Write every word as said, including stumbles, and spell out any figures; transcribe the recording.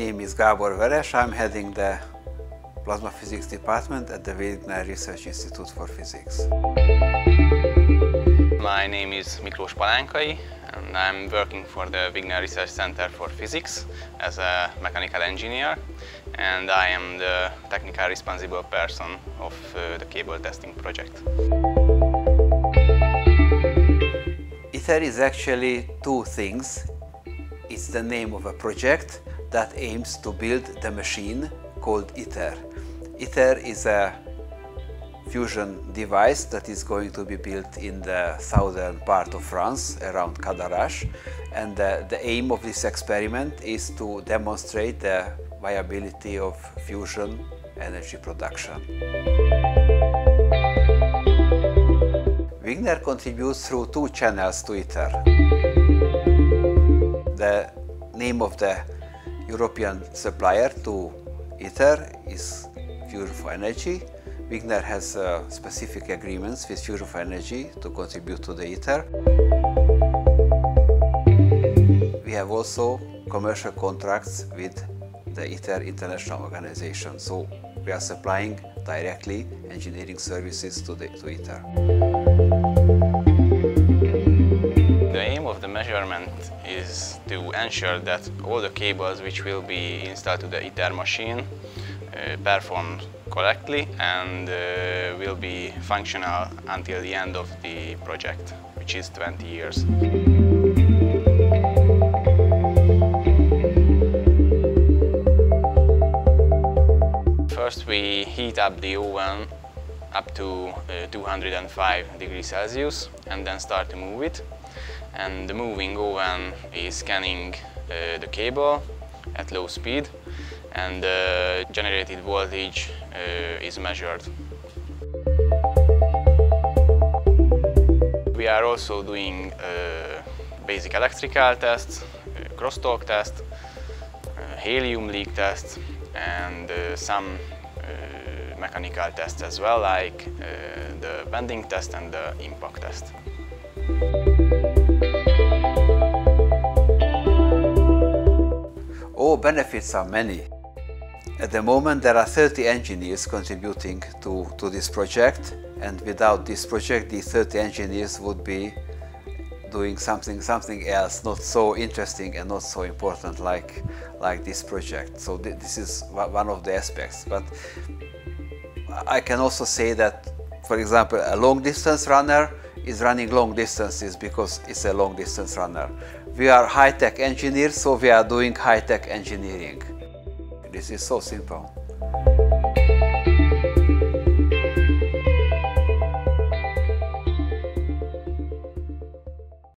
name is Gábor Veres. I'm heading the Plasma Physics Department at the Wigner Research Institute for Physics. My name is MacLeod and I'm working for the Wigner Research Centre for Physics as a mechanical engineer, and I am the technical responsible person of uh, the cable testing project. ITER is actually two things. It's the name of a project that aims to build the machine called ITER. ITER is a fusion device that is going to be built in the southern part of France, around Cadarache, and uh, the aim of this experiment is to demonstrate the viability of fusion energy production. Wigner contributes through two channels to ITER. The name of the European supplier to ITER is Fusion for Energy. Wigner has uh, specific agreements with Fusion for Energy to contribute to the ITER. We have also commercial contracts with the ITER International Organization, so we are supplying directly engineering services to, the, to ITER. The aim of the measurement is to ensure that all the cables which will be installed to the ITER machine uh, perform correctly and uh, will be functional until the end of the project, which is twenty years. First we heat up the oven up to uh, two hundred five degrees Celsius and then start to move it. And the moving oven is scanning uh, the cable at low speed, and the generated voltage uh, is measured. We are also doing uh, basic electrical tests, uh, crosstalk test, uh, helium leak test, and uh, some uh, mechanical tests as well, like uh, the bending test and the impact test. Oh, benefits are many. At the moment there are thirty engineers contributing to, to this project, and without this project the thirty engineers would be doing something, something else not so interesting and not so important like, like this project. So th this is one of the aspects. But I can also say that, for example, a long distance runner is running long distances because it's a long distance runner. We are high-tech engineers, so we are doing high-tech engineering. This is so simple.